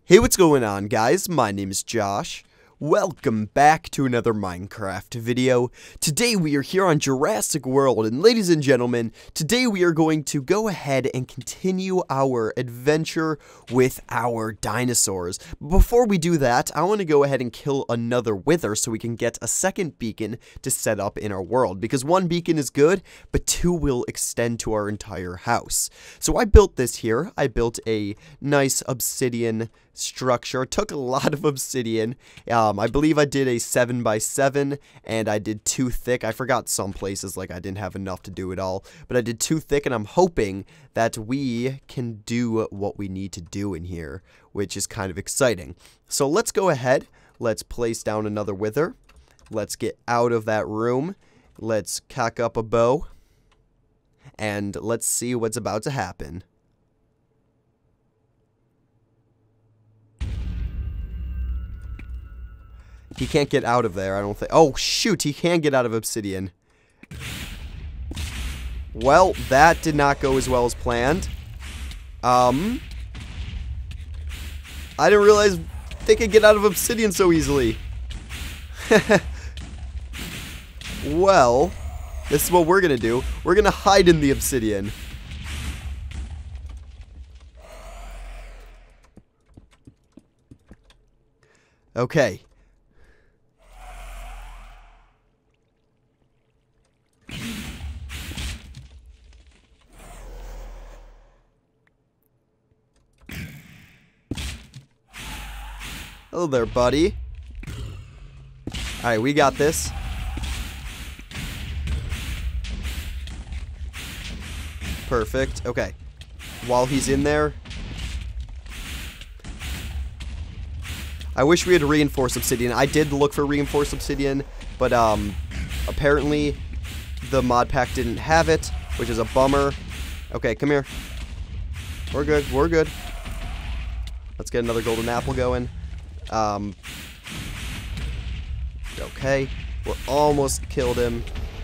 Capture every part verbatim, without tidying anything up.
Hey, what's going on, guys? My name is Josh. Welcome back to another Minecraft video. Today we are here on Jurassic World, and ladies and gentlemen, today we are going to go ahead and continue our adventure with our dinosaurs. Before we do that, I want to go ahead and kill another wither so we can get a second beacon to set up in our world, because one beacon is good, but two will extend to our entire house. So I built this here. I built a nice obsidian structure. It took a lot of obsidian. Um, I believe I did a seven by seven, and I did two thick. I forgot some places, like I didn't have enough to do it all, but I did two thick, and I'm hoping that we can do what we need to do in here, which is kind of exciting. So let's go ahead. Let's place down another wither. Let's get out of that room. Let's cock up a bow, and let's see what's about to happen. He can't get out of there, I don't think. Oh, shoot, he can get out of obsidian. Well, that did not go as well as planned. Um, I didn't realize they could get out of obsidian so easily. Well, this is what we're gonna do. We're gonna hide in the obsidian. Okay. Hello there, buddy. Alright, we got this. Perfect. Okay. While he's in there, I wish we had reinforced obsidian. I did look for reinforced obsidian, but um, apparently the mod pack didn't have it, which is a bummer. Okay, come here. We're good. We're good. Let's get another golden apple going. Um, okay, we're almost killed him.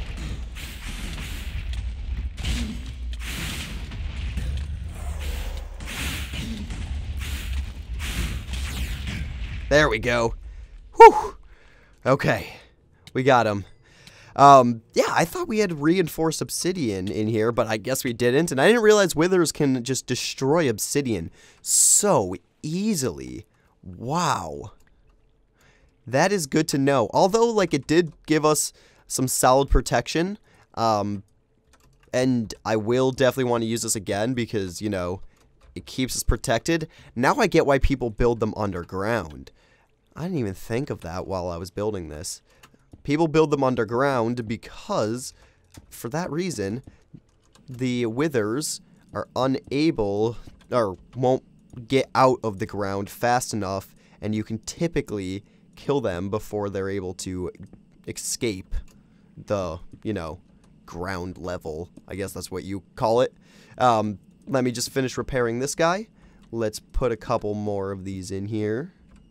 There we go. Whew. Okay, we got him. Um, yeah, I thought we had reinforced obsidian in here, but I guess we didn't. And I didn't realize withers can just destroy obsidian so easily. Wow. That is good to know. Although, like, it did give us some solid protection. Um, and I will definitely want to use this again because, you know, it keeps us protected. Now I get why people build them underground. I didn't even think of that while I was building this. People build them underground because, for that reason, the withers are unable, or won't get out of the ground fast enough, and you can typically kill them before they're able to escape the, you know, ground level. I guess that's what you call it. Um, let me just finish repairing this guy. Let's put a couple more of these in here.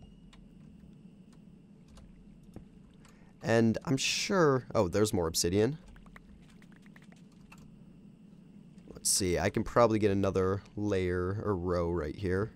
And I'm sure... Oh, there's more obsidian. Let's see. I can probably get another layer or row right here.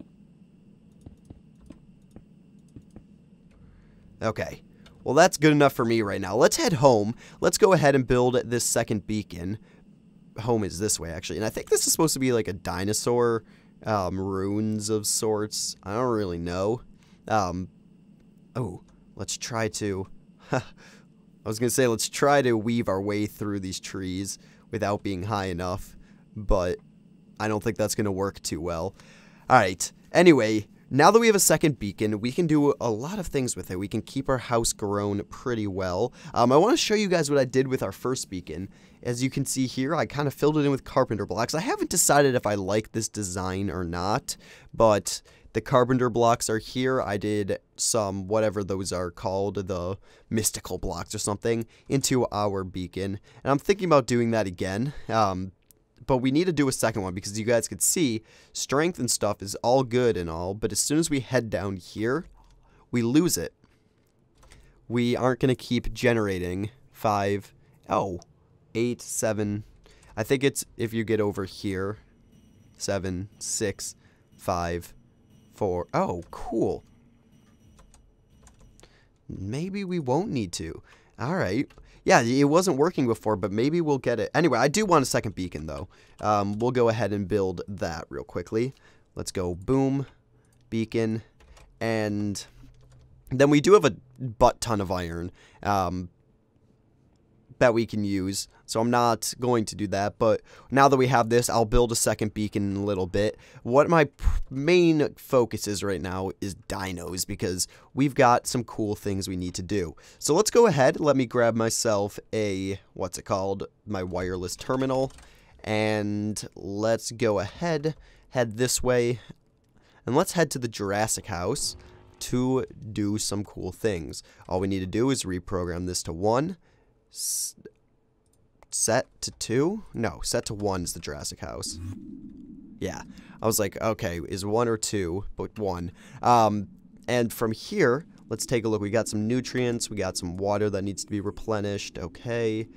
Okay. Well, that's good enough for me right now. Let's head home. Let's go ahead and build this second beacon. Home is this way, actually. And I think this is supposed to be like a dinosaur um, ruins of sorts. I don't really know. Um, oh, let's try to... I was going to say, let's try to weave our way through these trees without being high enough. But I don't think that's going to work too well. Alright, anyway, now that we have a second beacon, we can do a lot of things with it. We can keep our house grown pretty well. Um, I want to show you guys what I did with our first beacon. As you can see here, I kind of filled it in with carpenter blocks. I haven't decided if I like this design or not, but the carpenter blocks are here. I did some, whatever those are called, the mystical blocks or something, into our beacon. And I'm thinking about doing that again. Um... But we need to do a second one because you guys could see strength and stuff is all good and all. But as soon as we head down here, we lose it. We aren't going to keep generating five, oh, eight, seven. I think it's if you get over here, seven, six, five, for... Oh, cool. Maybe we won't need to. Alright. Yeah, it wasn't working before, but maybe we'll get it. Anyway, I do want a second beacon, though. Um, we'll go ahead and build that real quickly. Let's go boom, beacon, and then we do have a butt ton of iron um, that we can use, so I'm not going to do that, but now that we have this, I'll build a second beacon in a little bit. What my main focus is right now is dinos, because we've got some cool things we need to do. So let's go ahead, let me grab myself a, what's it called, my wireless terminal, and let's go ahead, head this way, and let's head to the Jurassic house to do some cool things. All we need to do is reprogram this to one, set to two? No, set to one is the Jurassic house. Yeah, I was like, okay, is one or two, but one. Um, and from here, let's take a look. We got some nutrients, we got some water that needs to be replenished. Okay.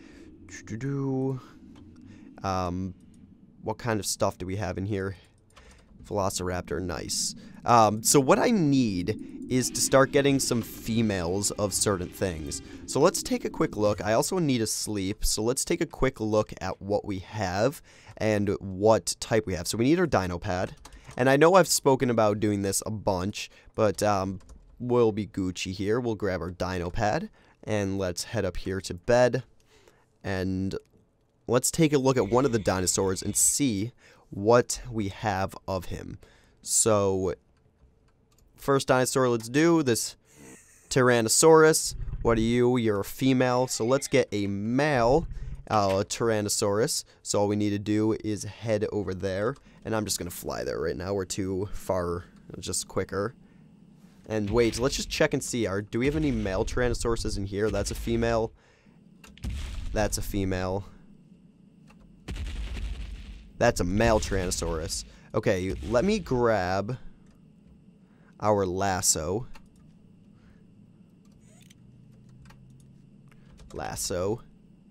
Um, what kind of stuff do we have in here? Velociraptor, nice. Um, so what I need is to start getting some females of certain things. So let's take a quick look. I also need a sleep, so let's take a quick look at what we have and what type we have. So we need our dino pad, and I know I've spoken about doing this a bunch, but um, we'll be Gucci here. We'll grab our dino pad, and let's head up here to bed, and let's take a look at one of the dinosaurs and see what we have of him. So first dinosaur, let's do this Tyrannosaurus. What are you? You're a female, so let's get a male uh, Tyrannosaurus. So all we need to do is head over there, and I'm just gonna fly there right now. We're too far, just quicker. And wait, let's just check and see. Are do we have any male Tyrannosauruses in here? That's a female. That's a female. That's a male Tyrannosaurus. Okay, let me grab our lasso. Lasso.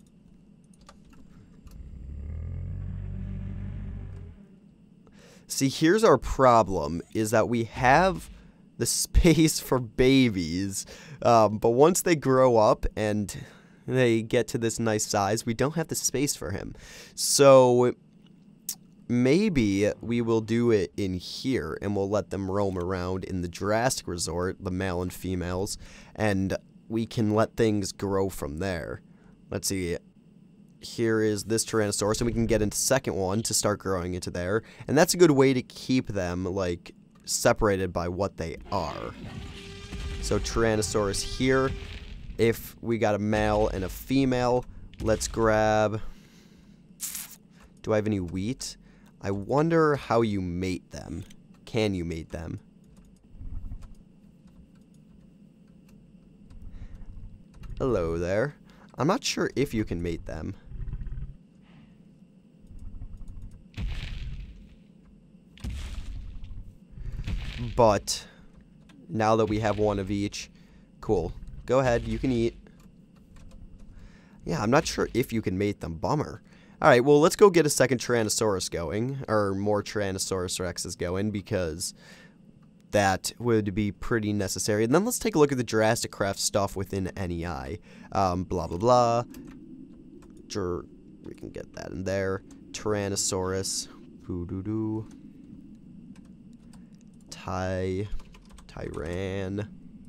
See, here's our problem, is that we have the space for babies, um, but once they grow up and they get to this nice size, we don't have the space for him. So maybe we will do it in here, and we'll let them roam around in the Jurassic Resort, the male and females, and we can let things grow from there. Let's see. Here is this Tyrannosaurus, and we can get into second one to start growing into there, and that's a good way to keep them, like, separated by what they are. So Tyrannosaurus here. If we got a male and a female, let's grab... Do I have any wheat? I wonder how you mate them. Can you mate them? Hello there. I'm not sure if you can mate them. But now that we have one of each, cool. Go ahead, you can eat. Yeah, I'm not sure if you can mate them. Bummer. Alright, well, let's go get a second Tyrannosaurus going, or more Tyrannosaurus Rexes going, because that would be pretty necessary. And then let's take a look at the JurassiCraft stuff within N E I. Um, blah, blah, blah. Jur we can get that in there. Tyrannosaurus. Poo-doo-doo. Ty. Tyran.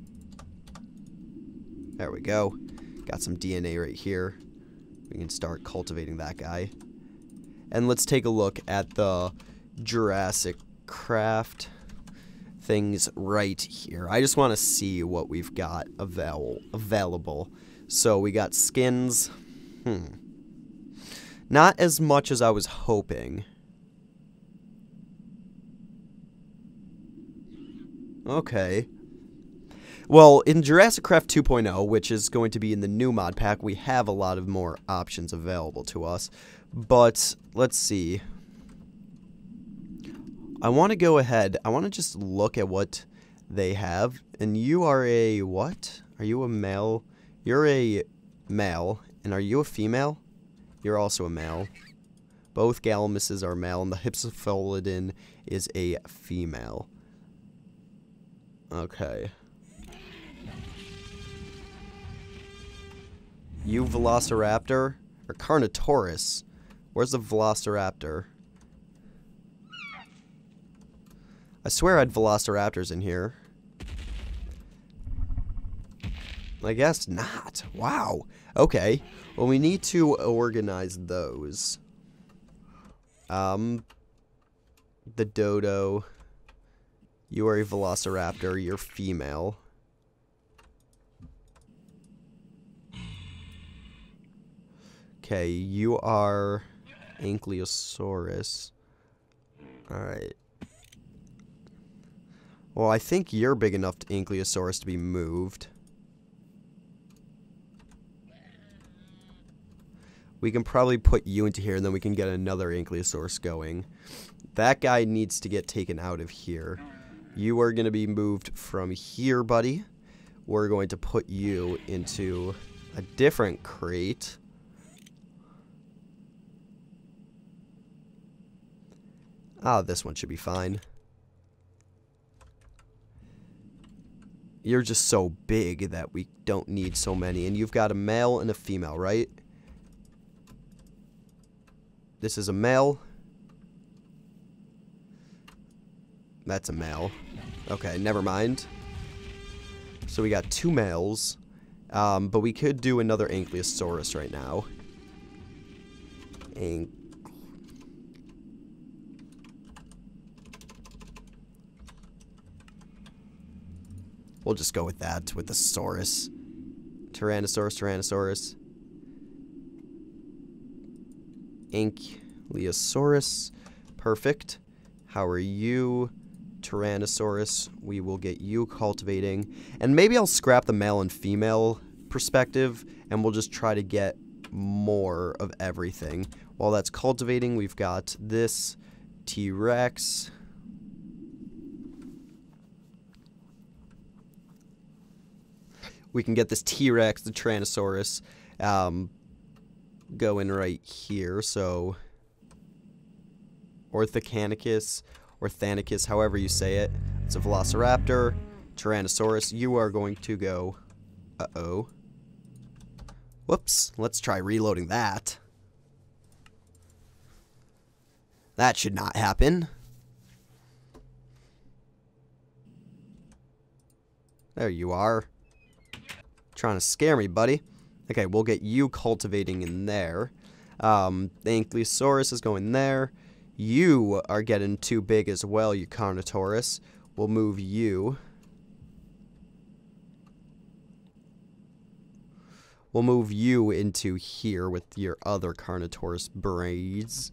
There we go. Got some D N A right here. We can start cultivating that guy. And let's take a look at the JurassiCraft things right here. I just want to see what we've got avail available. So we got skins. Hmm. Not as much as I was hoping. Okay. Well, in JurassiCraft two point oh, which is going to be in the new mod pack, we have a lot of more options available to us. But, let's see. I want to go ahead. I want to just look at what they have. And you are a what? Are you a male? You're a male. And are you a female? You're also a male. Both Gallimises are male, and the Hypsophalidin is a female. Okay. You Velociraptor? Or Carnotaurus? Where's the Velociraptor? I swear I had Velociraptors in here. I guess not. Wow. Okay. Well, we need to organize those. Um, the dodo. You are a Velociraptor. You're female. Okay, you are Ankylosaurus. Alright. Well, I think you're big enough to Ankylosaurus to be moved. We can probably put you into here, and then we can get another Ankylosaurus going. That guy needs to get taken out of here. You are going to be moved from here, buddy. We're going to put you into a different crate. Ah, this one should be fine. You're just so big that we don't need so many. And you've got a male and a female, right? This is a male. That's a male. Okay, never mind. So we got two males. Um, but we could do another Ankylosaurus right now. Ank We'll just go with that, with the Saurus. Tyrannosaurus, Tyrannosaurus. Ankylosaurus. Perfect. How are you? Tyrannosaurus. We will get you cultivating. And maybe I'll scrap the male and female perspective, and we'll just try to get more of everything. While that's cultivating, we've got this T-Rex. We can get this T-Rex, the Tyrannosaurus, um, going right here. So, Orthocanicus, Orthanicus, however you say it. It's a Velociraptor, Tyrannosaurus. You are going to go, uh-oh. Whoops, let's try reloading that. That should not happen. There you are. Trying to scare me, buddy. Okay, we'll get you cultivating in there. Um, the Ankylosaurus is going there. You are getting too big as well, you Carnotaurus. We'll move you. We'll move you into here with your other Carnotaurus braids.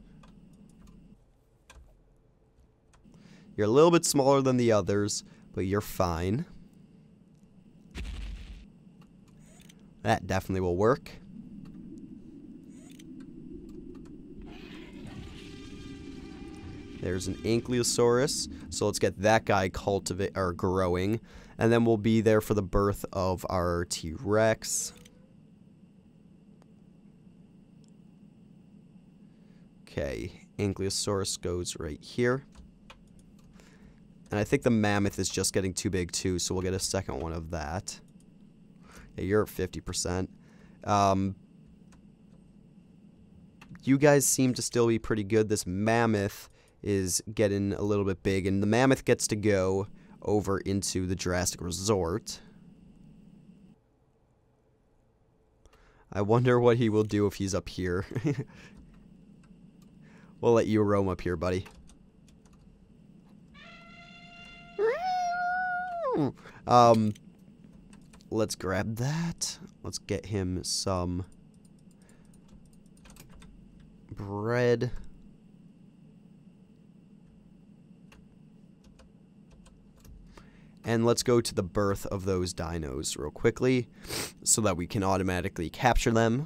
You're a little bit smaller than the others, but you're fine. That definitely will work. There's an Ankylosaurus. So let's get that guy cultivate or growing. And then we'll be there for the birth of our T-Rex. Okay, Ankylosaurus goes right here. And I think the mammoth is just getting too big too, so we'll get a second one of that. Yeah, you're at fifty percent. Um, you guys seem to still be pretty good. This mammoth is getting a little bit big, and the mammoth gets to go over into the Jurassic Resort. I wonder what he will do if he's up here. We'll let you roam up here, buddy. Um, let's grab that. Let's get him some bread. And let's go to the birth of those dinos real quickly so that we can automatically capture them.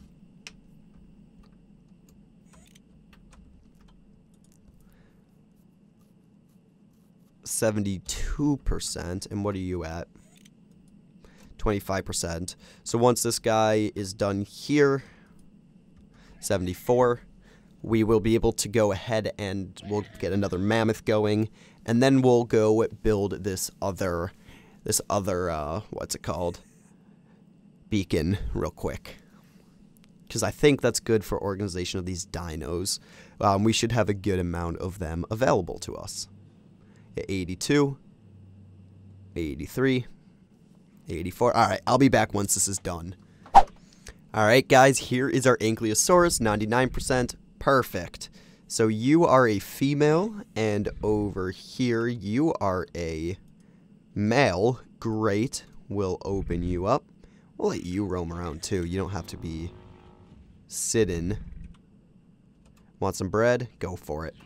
seventy-two percent. And what are you at? twenty-five percent. So once this guy is done here, seventy-four, we will be able to go ahead and we'll get another mammoth going. And then we'll go build this other this other, uh, what's it called? Beacon real quick. Because I think that's good for organization of these dinos. Um, we should have a good amount of them available to us. eighty-two, eighty-three, eighty-four. Alright, I'll be back once this is done. Alright guys, here is our Ankylosaurus, ninety-nine percent. Perfect. So you are a female, and over here you are a male. Great. We'll open you up. We'll let you roam around too. You don't have to be sitting. Want some bread? Go for it.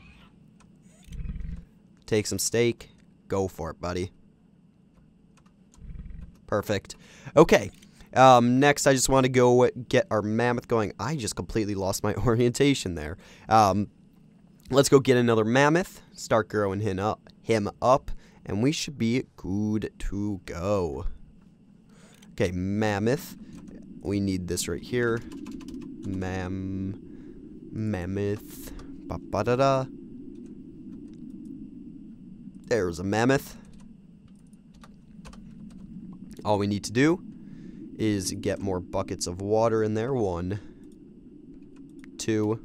Take some steak? Go for it, buddy. Perfect. Okay. Um, next, I just want to go get our mammoth going. I just completely lost my orientation there. Um, let's go get another mammoth. Start growing him up, him up, and we should be good to go. Okay, mammoth. We need this right here. Mam... Mammoth. Ba-ba-da-da. There's a mammoth. All we need to do is get more buckets of water in there. One, two,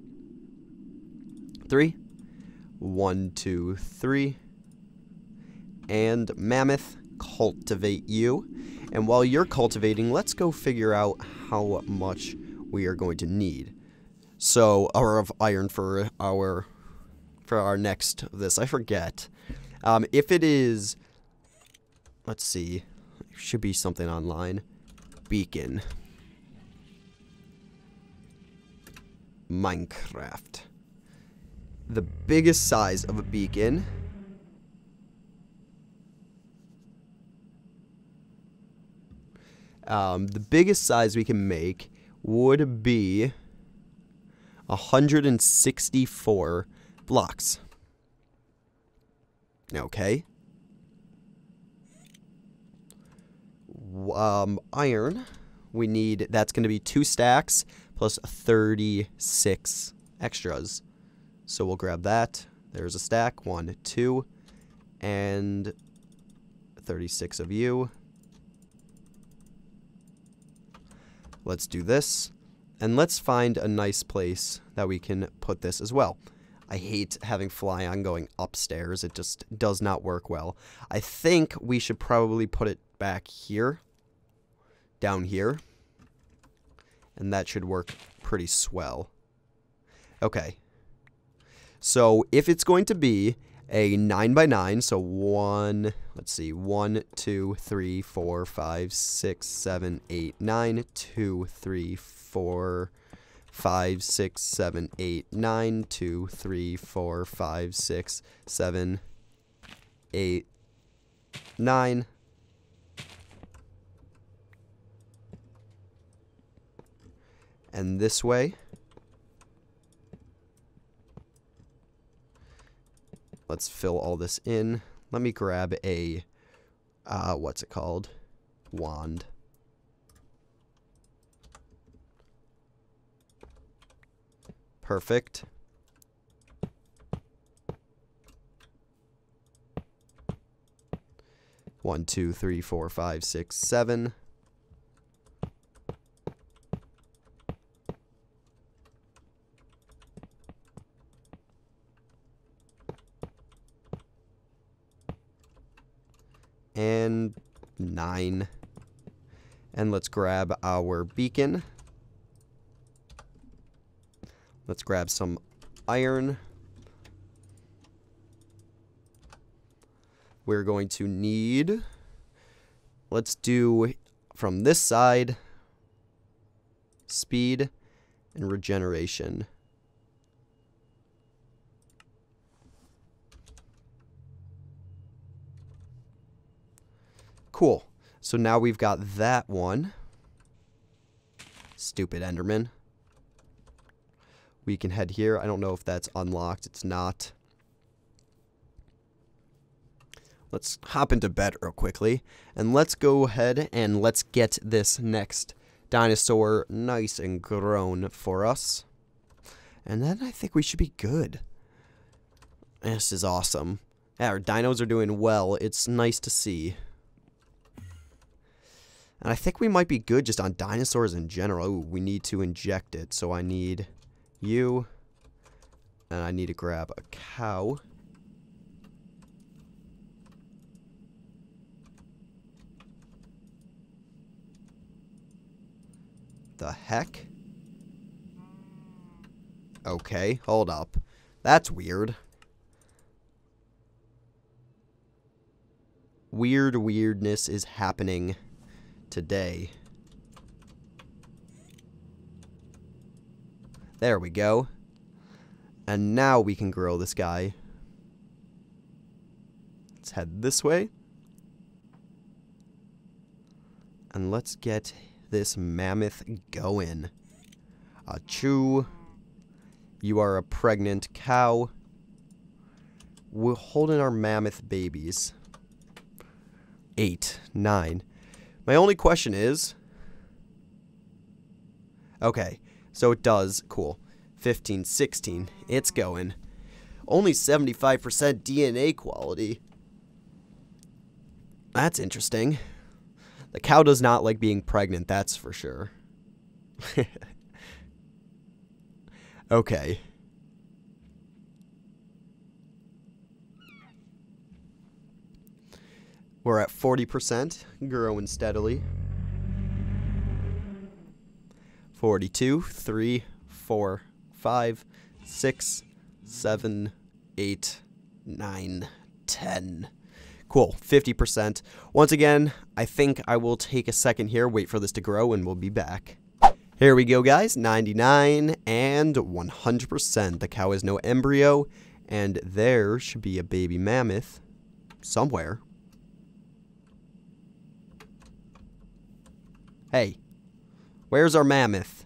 three. One, two, three. And mammoth, cultivate you. And while you're cultivating, let's go figure out how much we are going to need. So, or of iron for our for our next this. I forget. Um, if it is, let's see, there should be something online. Beacon. Minecraft. The biggest size of a beacon. Um, the biggest size we can make would be one hundred sixty-four blocks. Okay. Um, iron. We need, that's going to be two stacks plus thirty-six extras. So we'll grab that. There's a stack. One, two, and thirty-six of you. Let's do this. And let's find a nice place that we can put this as well. I hate having fly on going upstairs. It just does not work well. I think we should probably put it back here. Down here. And that should work pretty swell. Okay. So if it's going to be a nine by nine, so one, let's see, one, two, three, four, five, six, seven, eight, nine, two, three, four, five, six, seven, eight, nine, two, three, four, five, six, seven, eight, nine. And this way. Let's fill all this in. Let me grab a, uh, what's it called? Wand. Perfect. One, two, three, four, five, six, seven. And nine. And let's grab our beacon. Let's grab some iron. We're going to need, let's do from this side, speed and regeneration. Cool. So now we've got that one. Stupid Enderman. We can head here. I don't know if that's unlocked. It's not. Let's hop into bed real quickly. And let's go ahead and let's get this next dinosaur nice and grown for us. And then I think we should be good. This is awesome. Yeah, our dinos are doing well. It's nice to see. And I think we might be good just on dinosaurs in general. Ooh, we need to inject it. So I need you. And I need to grab a cow. The heck? Okay, hold up. That's weird. Weird weirdness is happening today. There we go. And now we can grow this guy. Let's head this way. And let's get this mammoth going. Achoo. You are a pregnant cow. We're holding our mammoth babies. Eight, nine. My only question is... Okay, so it does. Cool. fifteen, sixteen. It's going. Only seventy-five percent D N A quality. That's interesting. The cow does not like being pregnant, that's for sure. Okay. We're at forty percent, growing steadily. forty-two, three, four, five, six, seven, eight, nine, ten. Cool, fifty percent. Once again, I think I will take a second here, wait for this to grow, and we'll be back. Here we go, guys. ninety-nine and one hundred percent. The cow has no embryo, and there should be a baby mammoth somewhere. Hey, where's our mammoth?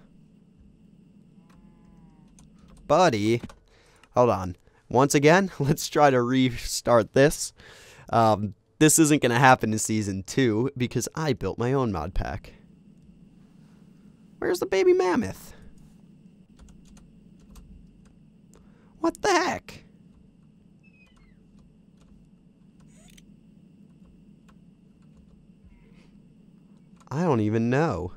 Buddy, hold on. Once again, let's try to restart this. Um, this isn't going to happen in Season two because I built my own mod pack. Where's the baby mammoth? What the heck? I don't even know.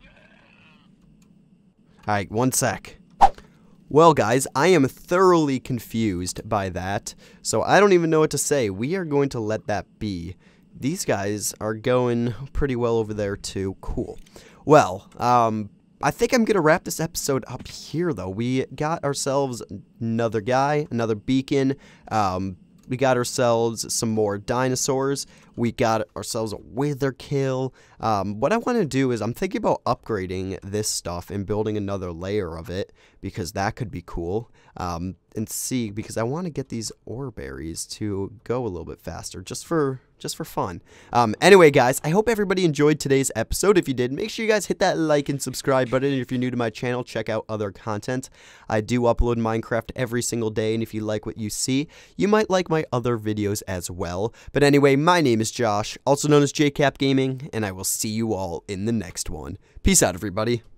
Alright, one sec. Well, guys, I am thoroughly confused by that, so I don't even know what to say. We are going to let that be. These guys are going pretty well over there, too. Cool. Well, um, I think I'm going to wrap this episode up here, though. We got ourselves another guy, another beacon. Um, we got ourselves some more dinosaurs. We got ourselves a wither kill. Um, what I want to do is I'm thinking about upgrading this stuff and building another layer of it, because that could be cool. Um, and see, because I want to get these ore berries to go a little bit faster, just for just for fun. Um, anyway, guys, I hope everybody enjoyed today's episode. If you did, make sure you guys hit that like and subscribe button. If you're new to my channel, check out other content. I do upload Minecraft every single day, and if you like what you see, you might like my other videos as well. But anyway, my name is Josh, also known as JKapGaming, and I will see you all in the next one. Peace out, everybody.